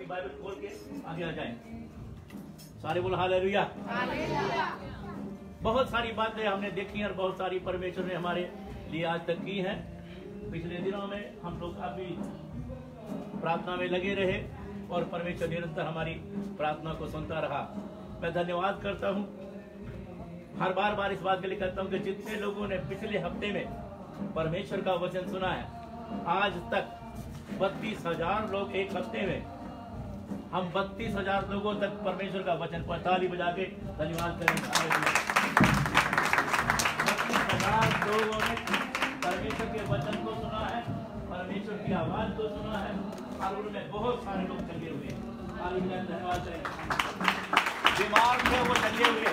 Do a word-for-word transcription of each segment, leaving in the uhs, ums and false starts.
अपनी बाइबल खोल के आगे आ जाए। सारे बोल हालेलुया। बहुत सारी बातें हमने देखी और बहुत सारी परमेश्वर ने हमारे लिए आज तक की है। पिछले दिनों में हम लोग काफी प्रार्थना में लगे रहे और परमेश्वर निरंतर हमारी प्रार्थना को सुनता रहा। मैं धन्यवाद करता हूँ, हर बार बार इस बात के लिए कहता हूँ कि जितने लोगों ने पिछले हफ्ते में परमेश्वर का वचन सुना है, आज तक बत्तीस हजार लोग एक हफ्ते में, हम बत्तीस हजार लोगों तक परमेश्वर का वचन पर ताली बजा के धन्यवाद करेंगे। बत्तीस हजार लोगों ने परमेश्वर के वचन को सुना है, परमेश्वर की आवाज को सुना है और उनमें बहुत सारे लोग जगे हुए हैं। धन्यवाद करेंगे। बीमार थे वो जगे हुए।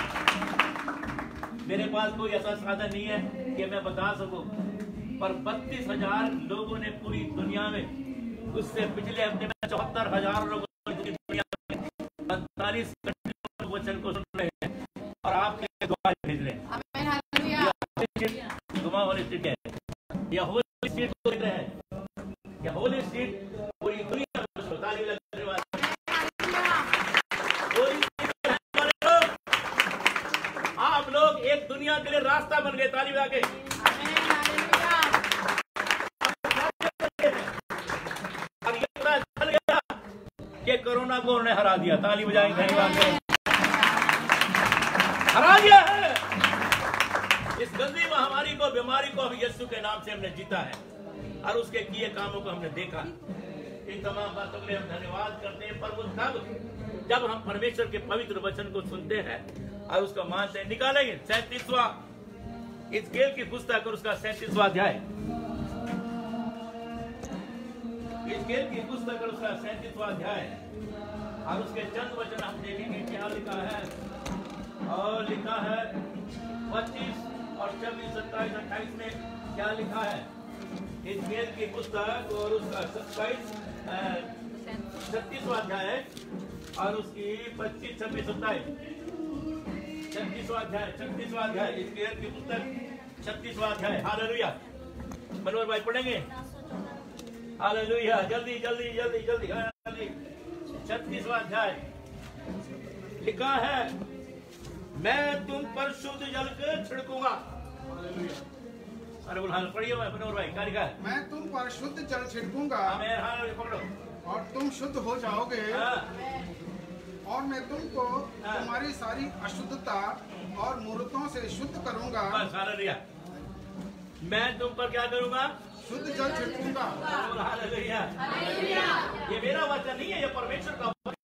मेरे पास कोई ऐसा साधन नहीं है कि मैं बता सकूं, पर बत्तीस हजार लोगों ने पूरी दुनिया में, उससे पिछले हफ्ते में चौहत्तर हजार लोगों ने पूरी दुनिया में पैंतालीस वचन को सुन रहे हैं और आपके दुआ भेज रहे हैं। दुआ वाली सीट है, यह होली सीट को देख रहे हैं, यह होली सीट पूरी दुनिया में ताली लगने वाली। आप लोग एक दुनिया के लिए रास्ता बन गए, ताली बजा के। और ये पता चल गया कि कोरोना को उन्होंने हरा दिया, ताली बजाएंगे, धन्यवाद। हरा दिया है इस गंदी महामारी को, बीमारी को यीशु के नाम से हमने जीता है और उसके किए कामों को हमने देखा। इन तमाम बातों के लिए हम धन्यवाद करते हैं। पर वो तब जब हम परमेश्वर के पवित्र वचन को सुनते हैं और उसको मानते हैं। निकालेंगे सैंतीसवां हिजकेल की पुस्तक और उसका सैंतीसवां अध्याय, हिजकेल की पुस्तक और उसका सैंतीसवां अध्याय और उसके चंद वचन हम देखेंगे क्या लिखा है। और लिखा है पच्चीस और छब्बीस सत्ताईस अट्ठाईस में क्या लिखा है। हिजकेल की पुस्तक और उसका सत्ताईस छत्तीसवां अध्याय और उसकी पच्चीस छब्बीस सत्ताईस छत्तीसवां अध्याय छत्तीसवां अध्याय हिजकेल की पुस्तक छत्तीसवां अध्याय। हालेलुया। मनोहर भाई पढ़ेंगे। हालेलुया। जल्दी जल्दी जल्दी जल्दी जल्दी। छत्तीसवां अध्याय लिखा है, मैं तुम पर शुद्ध जल के छिड़कूंगा। अरे बोल हाल पढ़िए मनोहर भाई, क्या लिखा है। मैं तुम पर शुद्ध जल छिड़कूंगा पकड़ो और तुम शुद्ध हो जाओगे और मैं तुमको तुम्हारी सारी अशुद्धता और मूर्तों से शुद्ध करूंगा। हालेलुया। मैं तुम पर क्या करूंगा, शुद्ध जल छिड़कूंगा। हालेलुया। ये मेरा वचन नहीं है, ये परमेश्वर का वचन।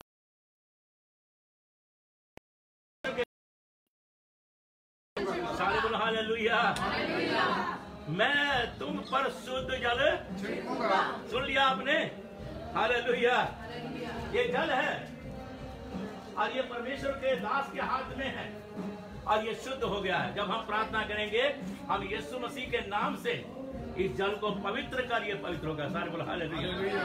सारे बोलो हालेलुया। मैं तुम पर शुद्ध जल छिड़कूंगा। सुन लिया आपने। हालेलुया। ये जल है और ये परमेश्वर के दास के हाथ में है और ये शुद्ध हो गया है। जब हम प्रार्थना करेंगे, हम यीशु मसीह के नाम से इस जल को पवित्र कर, ये पवित्र होगा। सारे बोलो हालेलुया।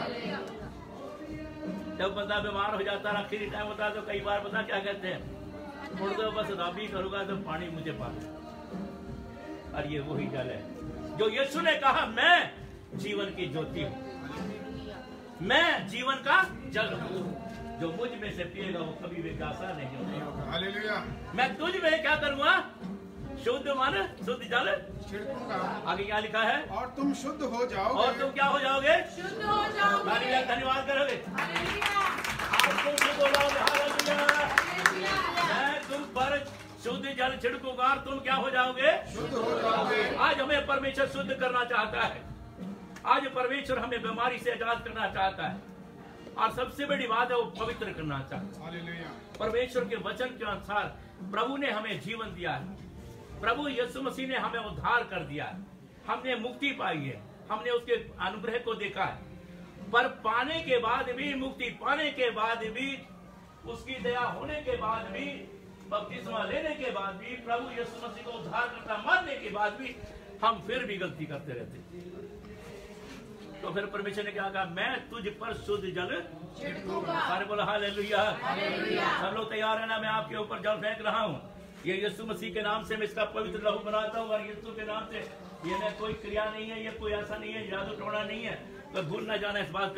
जब बंदा बीमार हो जाता है, आखिरी टाइम होता है, तो कई बार पता क्या कहते हैं, छोड़ दो बस, रबी करूंगा तो पानी मुझे पा दो। और ये वही जल है जो यीशु ने कहा, मैं जीवन की ज्योति हूँ, मैं जीवन का जल हूँ, जो मुझ में से पिएगा वो कभी भी प्यासा नहीं होगा। हालेलुया। मैं तुझ में क्या करूंगा, शुद्ध मन शुद्ध जल छिड़कूंगा। आगे क्या लिखा है, और तुम शुद्ध हो जाओगे। और तुम क्या हो जाओगे, शुद्ध हो जाओगे। धन्यवाद करोगे। आज तुम शुद्ध हो जाओगे। हालेलुया। मैं तुम पर शुद्ध जल छिड़कूंगा और तुम क्या हो जाओगे, शुद्ध हो जाओगे। आज हमें परमेश्वर शुद्ध करना चाहता है। आज परमेश्वर हमें बीमारी से आजाद करना चाहता है और सबसे बड़ी बात है वो पवित्र करना चाहता है। हालेलुया। परमेश्वर के वचन के अनुसार प्रभु ने हमें जीवन दिया है, प्रभु यीशु मसीह ने हमें उद्धार कर दिया है, हमने मुक्ति पाई है, हमने उसके अनुग्रह को देखा है। पर पाने के बाद भी, मुक्ति पाने के बाद भी, उसकी दया होने के बाद भी, बपतिस्मा लेने के बाद भी, प्रभु यीशु मसीह को उद्धार करता मानने के बाद भी हम फिर भी गलती करते रहते। तो फिर परमेश्वर ने क्या कहा, मैं तुझ पर शुद्ध जल छिड़कूंगा। सारे बोलो हालेलुया। सब लोग तैयार है ना। मैं आपके ऊपर जल फेंक रहा हूँ, ये यीशु मसीह के नाम से मैं इसका पवित्र लहू बनाता हूँ और यीशु के नाम से, ये मैं कोई क्रिया नहीं है, ये कोई ऐसा नहीं है, जादू टोना नहीं है, तो भूल ना जाना इस बात के लिए।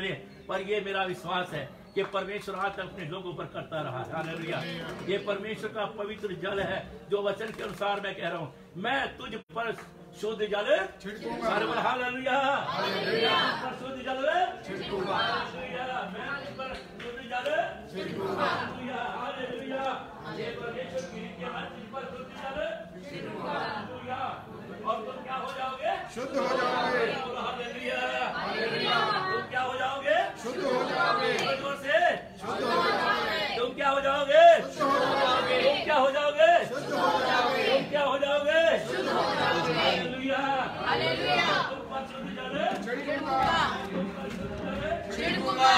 पर ये मेरा विश्वास है कि परमेश्वर आज तक अपने लोगों पर करता रहा है। हालेलुया। ये परमेश्वर का पवित्र जल है जो वचन के अनुसार मैं कह रहा हूँ, मैं तुझ पर शुद्ध जल छिड़कूंगा। हालेलुया। पर शुद्ध जल छिड़कूंगा। मैं तुझ पर शुद्ध जल छिड़कूंगा। हालेलुया। ये परमेश्वर की रीति है, तुझ पर शुद्ध जल छिड़कूंगा। हालेलुया। और तुम क्या हो जाओगे? शुद्ध हो जाओगे। हालेलुया। हालेलुया। तुम क्या हो जाओगे? शुद्ध हो जाओगे। जोर से शुद्ध हो जाओगे। तुम क्या हो जाओगे? शुद्ध हो जाओगे। तुम क्या हो जाओगे? शुद्ध हो जाओगे। तुम क्या हो जाओगे? शुद्ध हो जाओगे। हालेलुया। हालेलुया। तुम पर शुद्ध जल छिड़कूंगा। तुम पर शुद्ध जल छिड़कूंगा।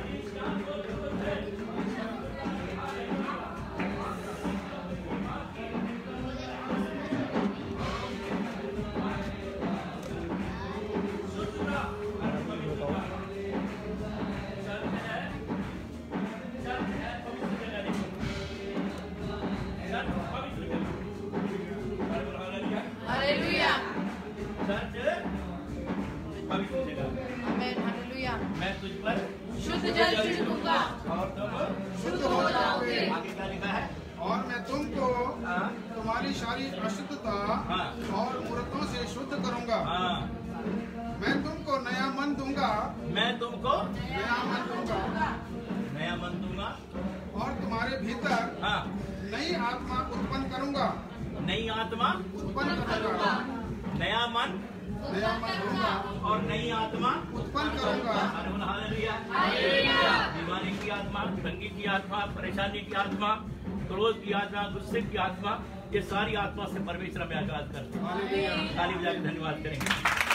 मैं तुझ पर शुद्ध जल छिड़कूंगा और तुम शुद्ध हो जाओगे। आगे क्या लिखा है? और मैं तुमको तुम्हारी सारी अशुद्धता और मूर्तों से शुद्ध करूंगा। मैं तुमको नया मन दूंगा। मैं तुमको नया मन दूंगा। नया मन दूंगा और तुम्हारे भीतर नई आत्मा उत्पन्न करूंगा। नई आत्मा उत्पन्न करूंगा। नया मन नया मन दूंगा और नई आत्मा उत्पन्न करूंगा। हालेलुया। बीमारी की आत्मा, तंगी की आत्मा, परेशानी की आत्मा, क्रोध की आत्मा, गुस्से की आत्मा, ये सारी आत्मा से परमेश्वर में आजाद कर ताली बजा के धन्यवाद करेंगे।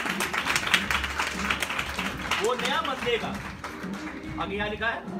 वो नया मन देगा। आगे यहाँ लिखा है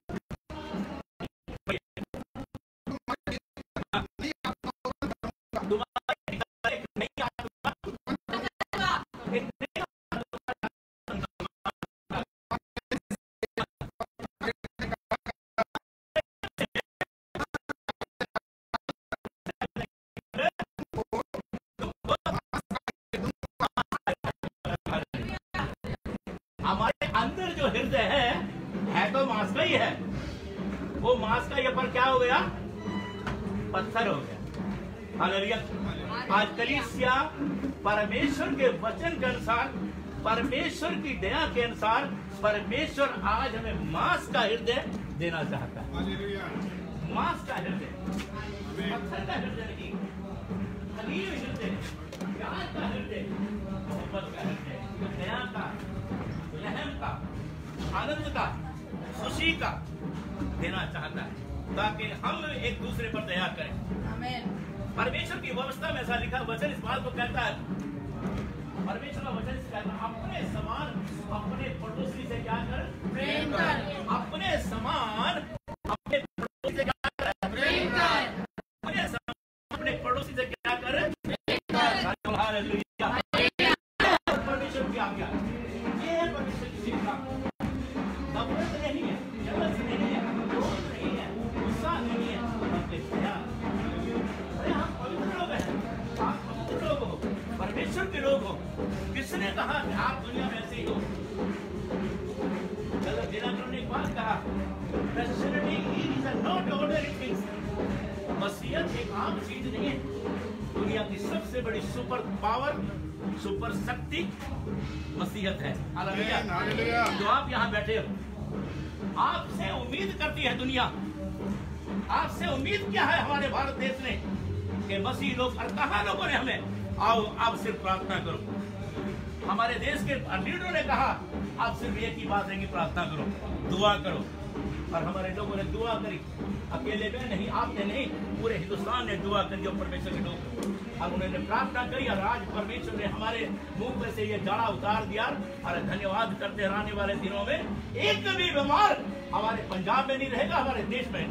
हमारे अंदर जो हृदय है है तो मांस का ही है। वो मांस का ये पर क्या हो गया? पत्थर हो गया। हालेलुया। आज कलीसिया परमेश्वर के वचन के अनुसार, परमेश्वर की दया के अनुसार, परमेश्वर आज हमें मांस का हृदय देना चाहता है। मांस का हृदय, पत्थर का हृदय नहीं, खलील हृदय, प्यार का हृदय, मोहब्बत का हृदय, दया का, रहम का, आनंद का, खुशी का देना चाहता है, ताकि हम एक दूसरे पर दया करें। आमीन। परमेश्वर की व्यवस्था में ऐसा लिखा, वचन इस बात को कहता है, परमेश्वर का वचन इस कहता है, अपने समान अपने पड़ोसी से क्या कर? प्रेम कर। अपने समान अपने पड़ोसी से क्या कर? प्रेम कर। अपने समान अपने पड़ोसी से क्या कर? प्रेम कर। हालेलुया। परमेश्वर की आज्ञा, ये है परमेश्वर की शिक्षा। नफरत नहीं है, जलस नहीं है, क्रोध नहीं है, गुस्सा नहीं है, बल्कि दया। अरे हम पवित्र लोग हैं, आप पवित्र लोग हो, परमेश्वर के लोग हो। किसने कहा कि आप दुनिया में ऐसे ही हो? चलो दिनाकर ने एक बात कहा, Christianity is a not ordinary thing. मसीहत एक आम चीज नहीं है। दुनिया की सबसे बड़ी सुपर पावर, सुपर शक्ति मसीहत है। हालेलुया। जो आप यहाँ बैठे हो, आपसे उम्मीद करती है दुनिया, आपसे उम्मीद क्या है हमारे भारत देश ने कि मसीह लोग और कहा लोगों ने हमें, आओ आप सिर्फ प्रार्थना करो। हमारे देश के लीडरों ने कहा आप सिर्फ एक ही बात है कि प्रार्थना करो, दुआ करो। और हमारे लोगों ने दुआ करी, अकेले में नहीं, आपने नहीं, पूरे हिंदुस्तान ने दुआ करी और परमेश्वर के लोग, और उन्होंने प्रार्थना करी, और आज परमेश्वर ने हमारे मुंह में से ये जाड़ा उतार दिया। और धन्यवाद करते हैं, आने वाले दिनों में एक भी बीमार हमारे पंजाब में नहीं रहेगा, हमारे देश में।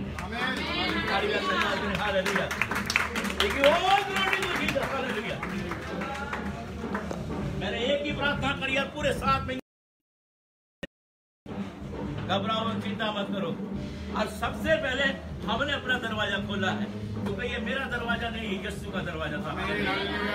मैंने एक ही प्रार्थना करी और पूरे सात महीने घबराओ, चिंता मत करो। और सबसे पहले हमने अपना दरवाजा खोला है, क्योंकि ये मेरा दरवाजा नहीं, यीशु का दरवाजा था।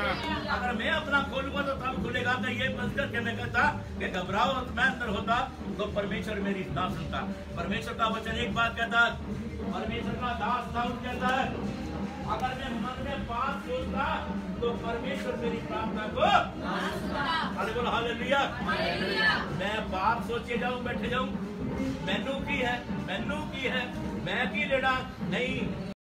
अगर मैं अपना खोलूंगा तो तब खुलेगा। तो ये बंद करके मैं कहता कि घबराओ, मैं अंदर होता तो परमेश्वर मेरी ना सुनता। परमेश्वर का वचन एक बात कहता है, परमेश्वर का दास दाऊद कहता है, अगर मैं मन में बात सोचता तो परमेश्वर मेरी प्रार्थना को अरे बोल हालेलुया। मैं बात सोचे जाऊं, बैठे जाऊं, मैनू की है, मैनू की है, मैं की लेड़ा नहीं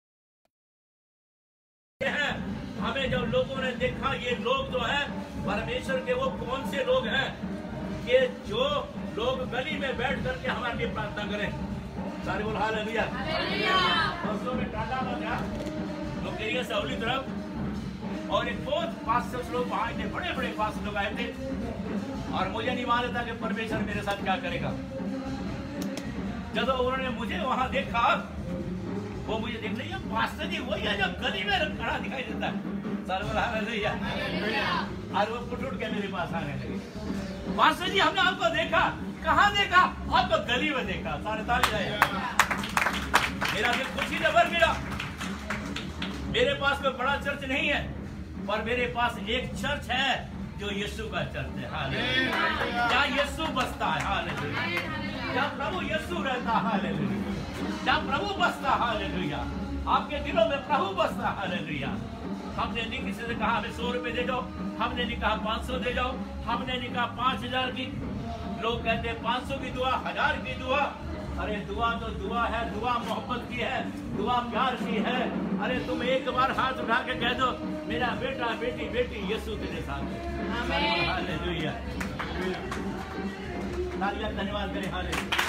है। हमें जब लोगों ने देखा ये लोग जो है परमेश्वर के, वो कौन से लोग हैं कि जो लोग गली में बैठ करके हमारे लिए प्रार्थना करें। सारे बोल हालेलुया। परसों में टाटा में गया लोग एरिया सावली तरफ, और एक बहुत पास लोग वहां थे, बड़े बड़े पास लोग आए थे, और मुझे नहीं मालूम था कि परमेश्वर मेरे साथ क्या करेगा। जब उन्होंने मुझे वहां देखा, वो मुझे देख रही है, पास्टर जी वही है जो गली में खड़ा दिखाई देता है। सर बोला हालेलुया। और वो फुट उठ के मेरे पास आने लगे, पास्टर जी हमने आपको देखा। कहाँ देखा? आपको गली में देखा। सारे ताली जाए। मेरा दिल खुशी से भर गया। मेरे पास कोई बड़ा चर्च नहीं है, पर मेरे पास एक चर्च है जो यीशु का चर्च है। हालेलुया। जहाँ यीशु बसता है। हालेलुया। जहाँ प्रभु यीशु रहता है। हालेलुया। जहाँ प्रभु बसता। हालेलुया। आपके दिलों में प्रभु बसता। हालेलुया। हमने नहीं किसी से कहा हमें सौ रुपए दे जाओ, हमने नहीं कहा पाँच सौ दे जाओ, हमने नहीं कहा पाँच हजार की। लोग कहते हैं पाँच सौ की दुआ, हजार की दुआ। अरे दुआ तो दुआ है, दुआ मोहब्बत की है, दुआ प्यार की है। अरे तुम एक बार हाथ उठा के कह दो, मेरा बेटा बेटी बेटी यीशु तेरे साथ है। हालेलुया। धन्यवाद करें। हालेलुया।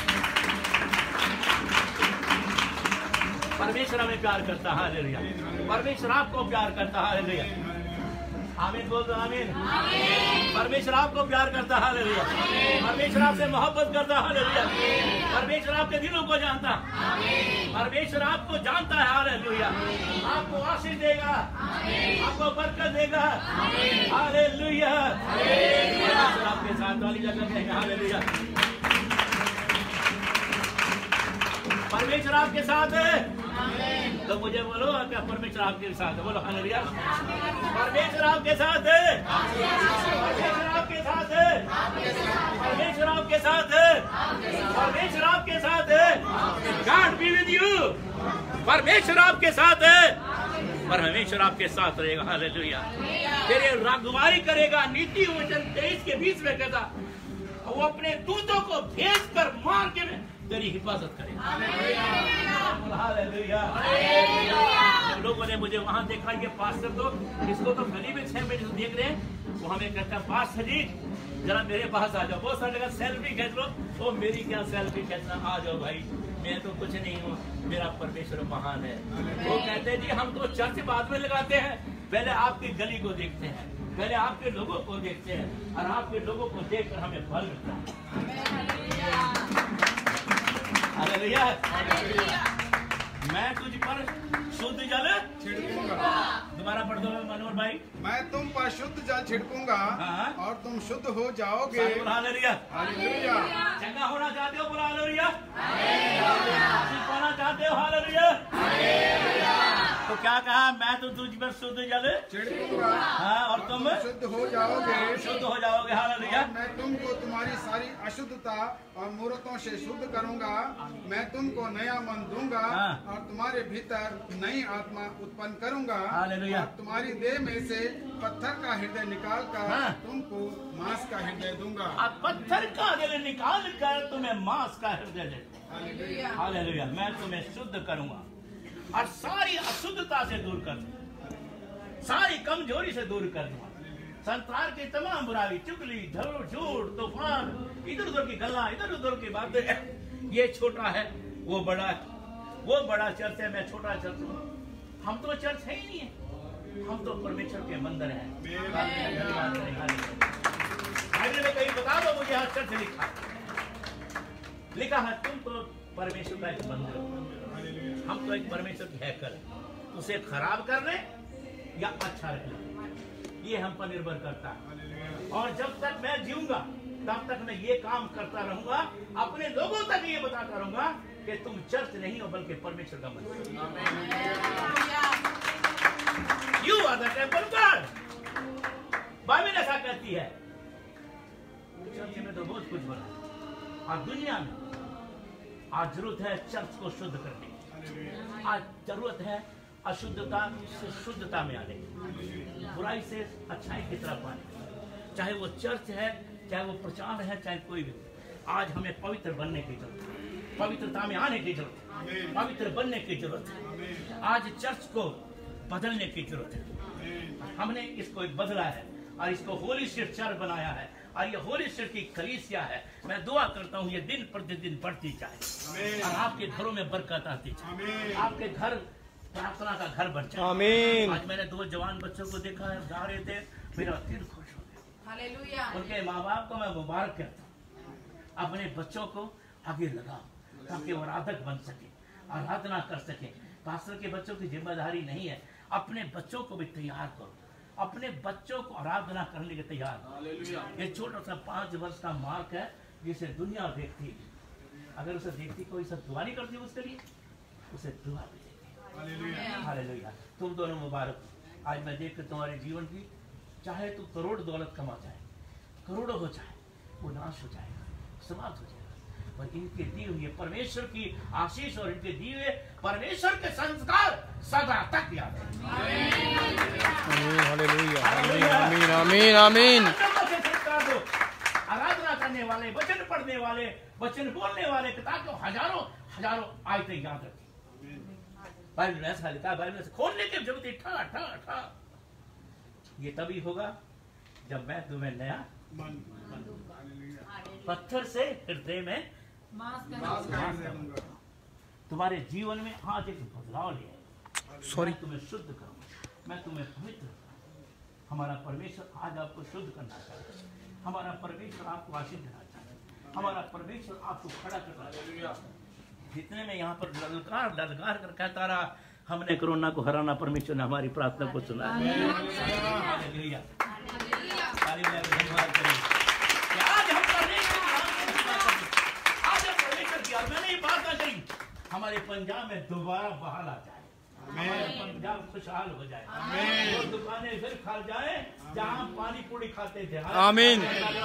परमेश्वर हमें प्यार करता है। हालेलुया। परमेश्वर आपको प्यार करता है। हालेलुया। आमीन बोल दो। आमीन। परमेश्वर आपको प्यार करता है। हालेलुया। परमेश्वर आपसे मोहब्बत करता है। हालेलुया। परमेश्वर आपके दिलों को जानता है। परमेश्वर आपको जानता है। हालेलुया। आपको आशीष देगा, आपको बरकत देगा। हालेलुया। परमेश्वर आपके साथ वाली जगह कहेगा। हालेलुया। परमेश्वर आपके साथ है। तो मुझे बोलो क्या परमेश्वर आपके साथ है? बोलो हालेलुया। परमेश्वर आपके साथ है। परमेश्वर आपके साथ है। परमेश्वर आपके साथ है। परमेश्वर आपके साथ है। God be with you. परमेश्वर आपके साथ है। परमेश्वर आपके साथ रहेगा। हालेलुया। तेरे रखवाली करेगा। नीति वचन तेईस के बीच में कहता, वो अपने दूतों को भेज कर मार के तेरी हिफाजत करेगा। हालेलुया। लोगों ने मुझे वहां देखा, ये पास्टर तो इसको तो गली में छह महीने से देख रहे हैं, वो हमें कहता है पास्टर जी जरा मेरे पास आ जाओ। बहुत सारे जगह सेल्फी खींच लो। वो मेरी क्या सेल्फी खींचना, आ जाओ भाई, मैं तो कुछ नहीं हूँ, मेरा परमेश्वर महान है। वो कहते हैं जी हम तो चर्च बाद में लगाते हैं, पहले आपकी गली को देखते हैं, पहले आपके लोगों को देखते हैं, और आपके लोगों को देखकर हमें फल मिलता है। हालेलुया। मैं तुझ पर शुद्ध जल छिड़कूंगा। दोबारा पढ़ दो मनोहर भाई। मैं तुम पर शुद्ध जल छिड़कूंगा। हाँ। और तुम शुद्ध हो जाओगे। हालेलुया। हालेलुया। चंगा होना चाहते हो? बोलो हालेलुया। पाना चाहते हो? हालेलुया। तो क्या कहा? मैं तो तुझ पर शुद्ध जल छिड़कूंगा। हाँ, और तुम शुद्ध हो जाओगे। शुद्ध हो जाओगे। हालेलुया। मैं तुमको तुम्हारी सारी अशुद्धता और मूर्तों से शुद्ध करूंगा। मैं तुमको नया मन दूंगा। हाँ। और तुम्हारे भीतर नई आत्मा उत्पन्न करूंगा। हालेलुया। और तुम्हारी देह में से पत्थर का हृदय निकाल कर हाँ। तुमको मांस का हृदय दूंगा। अब पत्थर का दिल निकाल कर तुम्हें मांस का हृदय दे। हालेलुया। मैं तुम्हें शुद्ध करूंगा और सारी अशुद्धता से दूर कर दूंगा, सारी कमजोरी से दूर कर दूंगा। संसार की तमाम बुराई, चुगली, झूठ, तूफान, इधर उधर की गल्ला, इधर उधर की बातें, ये छोटा है वो बड़ा है, वो बड़ा चर्च है मैं छोटा चर्च हूँ। हम तो चर्च है ही नहीं है, हम तो परमेश्वर के मंदिर हैं। बाइबल में कहीं बता दो मुझे हर चर्च लिखा लिखा है तुम तो परमेश्वर का एक मंदिर हो, हम तो एक परमेश्वर की हैकल, उसे खराब करने या अच्छा रखने ये हम पर निर्भर करता है। और जब तक मैं जीऊंगा तब तक मैं ये काम करता रहूंगा, अपने लोगों तक ये बताता रहूंगा कि तुम चर्च नहीं हो बल्कि परमेश्वर का मंदिर। You are the temple God. Bible ऐसा कहती है। चर्च में तो बहुत कुछ बना, आज दुनिया में आज जरूरत है चर्च को शुद्ध करने की। आज जरूरत है अशुद्धता से शुद्धता में आने की, बुराई से अच्छाई की तरफ आने की। चाहे वो चर्च है, चाहे वो प्रचार है, चाहे कोई भी, आज हमें पवित्र बनने की जरूरत है, पवित्रता में आने की जरूरत है, पवित्र बनने की जरूरत है। आज चर्च को बदलने की जरूरत है। हमने इसको बदला है और इसको होली स्पिरिट चर्च बनाया है और ये होली स्पिरिट की कलीसिया है। मैं दुआ करता हूँ ये दिन प्रतिदिन बढ़ती जाए और आपके घरों में बरकत आती जाए, आपके घर प्रार्थना का घर बन जाए। आमीन। आज मैंने दो जवान बच्चों को देखा है, गा रहे थे, मेरा दिल खुश हो गया। हालेलुया। उनके माँ बाप को मैं मुबारक कहता हूँ। अपने बच्चों को आगे लगाओ ताकि वो आराधक बन सके, आराधना कर सके। पास्टर के बच्चों की जिम्मेदारी नहीं है, अपने बच्चों को भी तैयार करो, अपने बच्चों को आराधना करने के तैयार। ये छोटा सा पांच वर्ष का मार्क है जिसे दुनिया देखती है। अगर उसे देखती कोई सब दुआ नहीं करती उसके लिए, उसे दुआ भी देती। हालेलुया। तुम दोनों मुबारक। आज मैं देख तुम्हारे जीवन की, चाहे तू करोड़ दौलत कमा जाए, करोड़ों हो जाए, वो नाश हो जाएगा, समाप्त हो जाएगा, पर इनके दिए हुए परमेश्वर की आशीष और इनके दिए हुए परमेश्वर के संस्कार सदा तक याद है। आमीन आमीन आमीन। आराधना करने वाले, वचन पढ़ने वाले, वचन बोलने वाले, ताकि हजारों हजारों आयतें याद रखें। बाइबल में ऐसा लिखा है, बाइबल में खोलने की जरूरत है, ठा ठा ठा। ये तभी होगा जब मैं तुम्हें नया पत्थर से हृदय में तुम्हारे जीवन में आज एक बदलाव ले। सॉरी, तुम्हें शुद्ध करूं, मैं तुम्हें पवित्र करूं। हमारा परमेश्वर आज आपको शुद्ध करना चाहता है। हमारा परमेश्वर आपको आशीष देना चाहता है। हमारा परमेश्वर आपको खड़ा करना चाहता है। जितने में यहाँ पर ललकार ललकार कर कहता रहा, हमने कोरोना को हराना, परमेश्वर ने हमारी प्रार्थना को सुना। हमारे पंजाब में दोबारा बहाल आ जाए, हमारे पंजाब खुशहाल हो जाए, वो दुकानें फिर खा जाए जहाँ पानी पूरी खाते थे। आमीन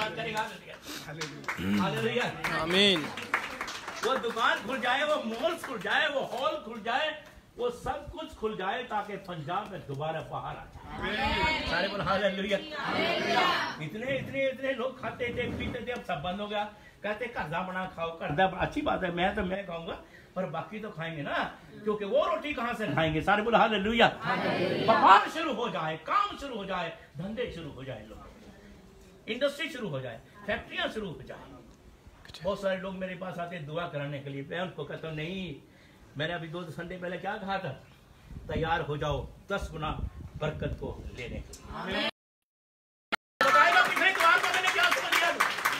आमीन। वो दुकान खुल जाए, वो मॉल खुल जाए, वो हॉल खुल जाए, वो सब कुछ खुल जाए ताकि पंजाब में दोबारा बाहर आ जाए। सारे बोल हालेलुया। इतने इतने इतने लोग खाते थे, पीते थे, अब सब बंद हो गया। कहते कर्जा बना खाओ, कर्जा अच्छी बात है, मैं तो मैं खाऊंगा, पर बाकी तो खाएंगे ना, क्योंकि वो रोटी कहाँ से खाएंगे। सारे बोल हालेलुया। व्यापार शुरू हो जाए, काम शुरू हो जाए, धंधे शुरू हो जाए, लोग इंडस्ट्री शुरू हो जाए, फैक्ट्रियां शुरू हो जाए। बहुत सारे लोग मेरे पास आते दुआ कराने के लिए, मैं उनको कहता हूँ नहीं, मैंने अभी दो संडे पहले क्या कहा था, तैयार हो जाओ दस गुना बरकत को लेने के लिए। बताएगा पिछले द्वार को मैंने क्या समझ लिया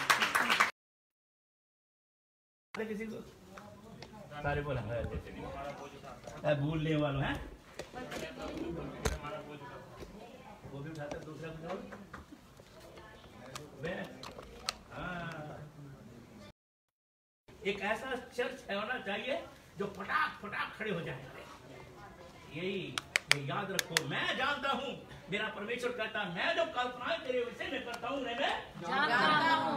किसी को। सारे बोला भूलने वालों हैं, वो भी उठाता दूसरा कुछ। एक ऐसा चर्च होना चाहिए जो फटाक फटाक खड़े हो जाए। यही ये याद रखो, मैं जानता हूँ, मेरा परमेश्वर कहता है, मैं जो कल्पनाएं तेरे विषय में करता हूँ मैं जानता हूँ।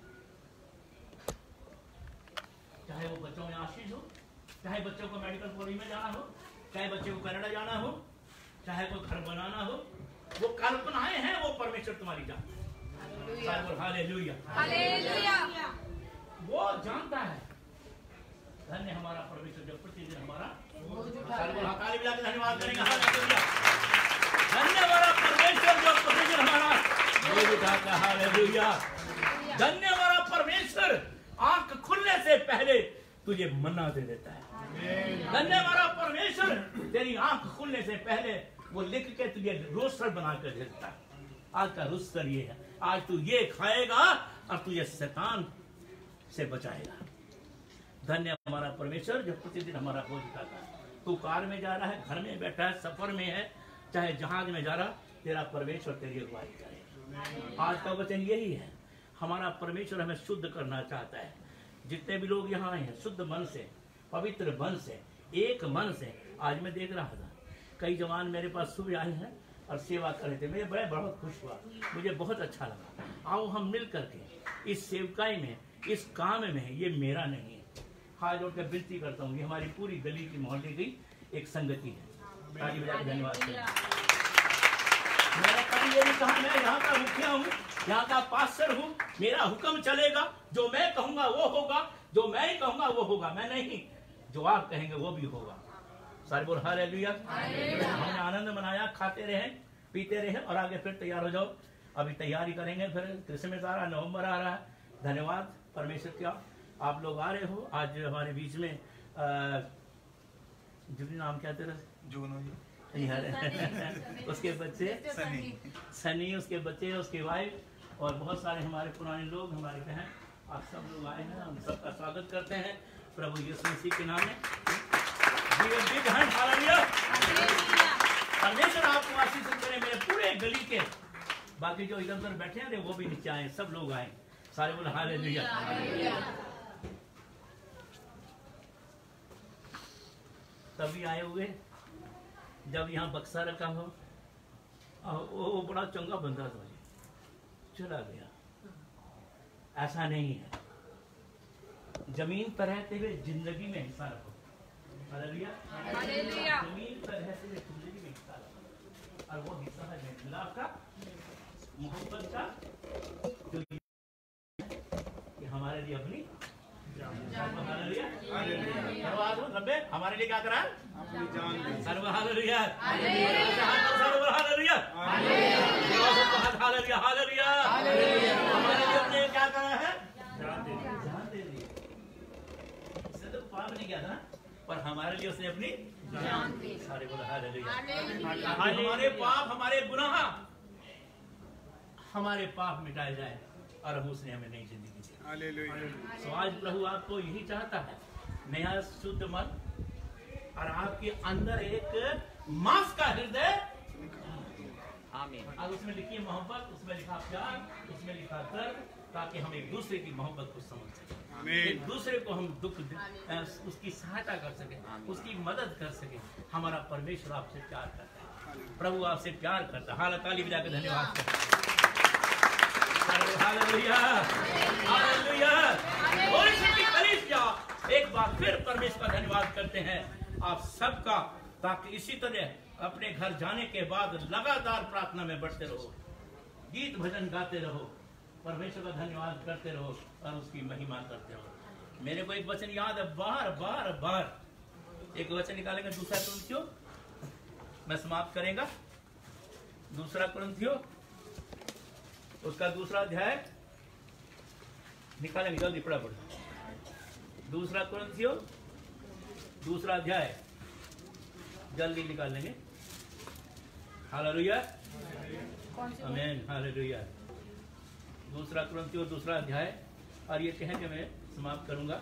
चाहे वो बच्चों में आशीष हो, चाहे बच्चों को मेडिकल कॉलेज में जाना हो, चाहे बच्चे को कनाडा जाना हो, चाहे कोई घर बनाना हो, वो कल्पनाएं हैं, वो परमेश्वर तुम्हारी जानता है। Hallelujah hallelujah. वो जानता है। धन्य हमारा परमेश्वर जो प्रतिदिन हमारा धन्यवाद करेंगे। धन्य हमारा परमेश्वर जो प्रतिदिन हमारा हालेलुया। धन्य हमारा परमेश्वर आंख खुलने से पहले तुझे मन्ना दे देता है। धन्य हमारा परमेश्वर तेरी आंख खुलने से पहले वो लिख के तुझे रोस्टर बना कर देता है। आज का रोस्टर ये है, आज तू ये खाएगा और तुझे शैतान से बचाएगा। धन्य हमारा परमेश्वर जो प्रतिदिन हमारा बोझ उठाता है। तू कार में जा रहा है, घर में बैठा है, सफर में है, चाहे जहाज में जा रहा, तेरा परमेश्वर तेरी अगुवाई करेगा। आज का वचन यही है, हमारा परमेश्वर हमें शुद्ध करना चाहता है। जितने भी लोग यहाँ आए हैं शुद्ध मन से, पवित्र मन से, एक मन से। आज मैं देख रहा था कई जवान मेरे पास सुबह आए हैं और सेवा कर रहे थे, मैं बड़े बहुत खुश हुआ, मुझे बहुत अच्छा लगा। आओ हम मिल करके इस सेवकाई में इस काम में ये मेरा नहीं है। हाथ जोड़ कर विनती करता हूँ, ये हमारी पूरी गली की मोहल्ले की एक संगति है। ताली बजा के धन्यवाद। मैंने कभी ये नहीं कहा मैं यहाँ का मुखिया हूँ, यहाँ का पास्टर हूँ, मेरा हुक्म चलेगा, जो मैं कहूँगा वो होगा, जो मैं ही कहूँगा वो होगा। मैं नहीं, जो आप कहेंगे वो भी होगा। सारे बोल हालेलुया। हमने आनंद मनाया, खाते रहे, पीते रहे और आगे फिर तैयार हो जाओ। अभी तैयारी करेंगे, फिर क्रिसमस आ रहा, नवंबर आ रहा है। धन्यवाद परमेश्वर का, आप लोग आ रहे हो आज हमारे बीच में। जुबली नाम क्या तेरा? जूनो जी। उसके बच्चे सनी, सनी उसके बच्चे, उसकी वाइफ और बहुत सारे हमारे पुराने लोग, हमारे बहन, आप सब लोग आए हैं। हम सबका स्वागत करते हैं प्रभु यीशु मसीह के नाम में। परमेश्वर आपको आशीष करे, मेरे पूरे गली के बाकी जो इधर उधर बैठे हैं वो भी नीचे आए, सब लोग आए। सारे बोले हालेलुया। तभी आए हुए जब यहाँ बक्सा रखा हो, वो बड़ा चंगा बंदा था, चला गया। ऐसा नहीं है, जमीन पर रहते हुए जिंदगी में हिस्सा रखो। हालेलुया। जमीन पर रहते हुए जिंदगी में हिस्सा रखो, और वो हिस्सा है मिलाप का, मोहब्बत का, जो कि हमारे लिए अपनी हमारे लिए क्या करा? सर्व हालेलुया, सर्व हालेलुया, हालेलुया, हालेलुया। हमारे लिए अपने क्या करा है? जान दे दी। इसने तो पाप नहीं किया था, पर हमारे लिए उसने अपनी जान दी। सारे बोला हालेलुया। हमारे पाप, हमारे गुनाह, हमारे पाप मिटाए जाए और अब उसने हमें नई जिंदगी दी। तो आज प्रभु आपको यही चाहता है, नया शुद्ध मन और आपके अंदर एक मांस का हृदय। आमीन। और उसमें लिखी मोहब्बत, उसमें लिखा प्यार, उसमें लिखा दर्द, ताकि हम एक दूसरे की मोहब्बत को समझ सकें, एक दूसरे को हम दुख उसकी सहायता कर सके, उसकी मदद कर सके। हमारा परमेश्वर आपसे प्यार करता है, प्रभु आपसे प्यार करता है। हाल ताली बजा के धन्यवाद करता है। Hallelujah, hallelujah. एक बार फिर परमेश्वर का धन्यवाद करते हैं आप सबका, ताकि इसी तरह अपने घर जाने के बाद लगातार प्रार्थना में बढ़ते रहो, गीत भजन गाते रहो, परमेश्वर का धन्यवाद करते रहो और उसकी महिमा करते रहो। मेरे को एक वचन याद है, बार बार बार एक वचन निकालेंगे, दूसरा कुरिन्थियों, मैं समाप्त करेगा। दूसरा कुरिन्थियों उसका दूसरा अध्याय निकालेंगे, जल्दी पढ़ा पढ़। दूसरा कुरिन्थियों दूसरा अध्याय जल्दी निकाल लेंगे। हालेलुया, आमीन, हालेलुया। दूसरा कुरिन्थियों दूसरा अध्याय, और ये कहें कि मैं समाप्त करूंगा।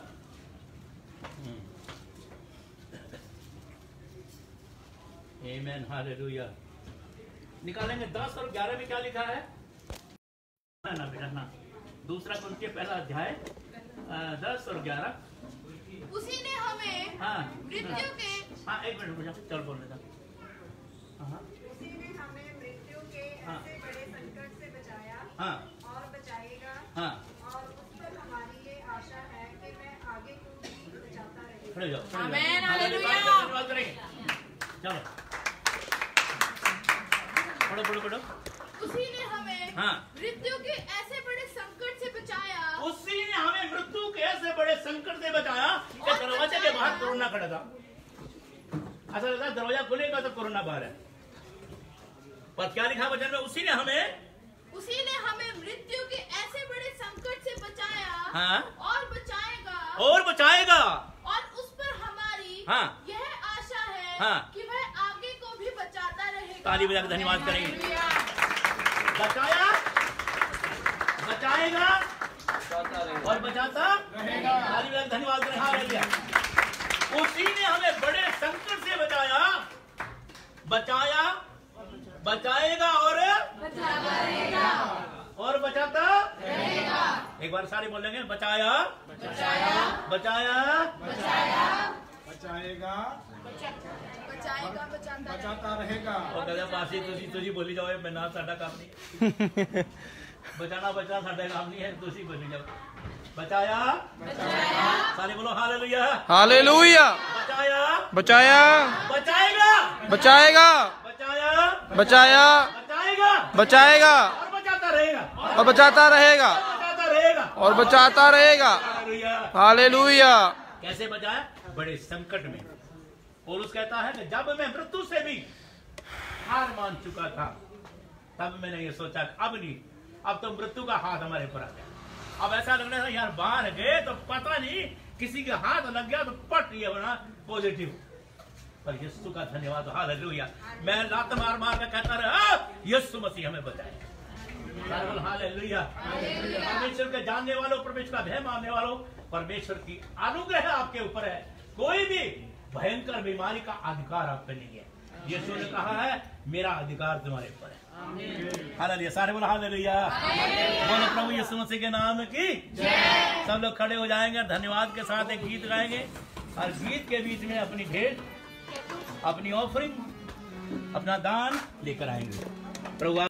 आमीन, हालेलुया। निकालेंगे दस और ग्यारह में क्या लिखा है? ना ना बेटा ना, दूसरा कुरिन्थियों पहला अध्याय दस और ग्यारह। उसी ने हमें हाँ मृत्यु के हाँ एक मिनट मुझे चल बोलने का। हाँ उसी ने हमें मृत्यु के हाँ। ऐसे बड़े संकट से बचाया हाँ और बचाएगा, हाँ। और उस पर हमारी ये आशा है कि मैं आगे को भी बचाता रहेगा। खड़े जाओ, खड़े जाओ। आमीन, हालेलुया। धन्यवाद करेंगे, चलो पढ़ो पढ़ो पढ़ो। उसी ने हमें हाँ। मृत्यु के ऐसे बड़े संकट से बचाया, उसी ने हमें मृत्यु के ऐसे बड़े संकट से बचाया कि दरवाजे के बाहर कोरोना खड़ा था। ऐसा लगता दरवाजा खुलेगा तो कोरोना बाहर है, पर क्या लिखा वचन में? उसी ने हमें उसी ने हमें मृत्यु के ऐसे बड़े संकट से बचाया, हाँ। और बचाएगा, और बचाएगा, और उस पर हमारी हाँ। यह आशा है हाँ। कि वह आगे को भी बचाता रहेगा। ताली बजा के धन्यवाद करेंगे। हालेलुया। बचाया, बचाएगा और बचाता रहेगा। ताली बजा के धन्यवाद करें। हालेलुया। उसी ने हमें बड़े संकट से बचाया, बचाया, बचाएगा और बचाता रहेगा, और बचाता रहेगा। एक बार सारे बोलेंगे, बचाया, बचाया, बचाया, बचाया, बचाएगा, बचाएगा, बचाता बचाता रहेगा। और कहते पासी तुझी तुझी बोली जाओ, मैं ना साडा काम नहीं। बचाना बचाना साडा काम नहीं है, तुझी बोली जाओ। बचाया, सारे बोलो हालेलुया, हालेलुया। बचाया, बचाया, बचाएगा, बचाएगा, बचाया, बचाया, बचाएगा, बचाएगा और बचाता रहेगा, और बचाता रहेगा बचाता रहेगा और बचाता रहेगा। हालेलुया। हालेलुया। कैसे बचाया? बड़े संकट में। पौलुस कहता है कि जब मैं मृत्यु से भी हार मान चुका था, तब मैंने ये सोचा अब नहीं, अब तो मृत्यु का हाथ हमारे ऊपर आ गया। अब ऐसा लग रहा था यार बाहर गए तो पता नहीं किसी के हाथ लग गया तो पट ये बना पॉजिटिव। पर यीशु का धन्यवाद, हालेलुया। मैं लात मार मार के कहता रहा यीशु मसीह हमें बचाए। हालेलुया। परमेश्वर के जानने वालों, परमेश्वर का भय मानने वालों, परमेश्वर की अनुग्रह आपके ऊपर है। कोई भी भयंकर बीमारी का अधिकार आप पे नहीं है। यीशु ने कहा है मेरा अधिकार तुम्हारे ऊपर है। हालेलुया। सारे बोलो हालेलुया। बोलो प्रभु यीशु मसीह के नाम की जय। सब लोग खड़े हो जाएंगे, धन्यवाद के साथ एक गीत गाएंगे और गीत के बीच में अपनी भेंट, अपनी ऑफरिंग, अपना दान लेकर आएंगे। प्रभु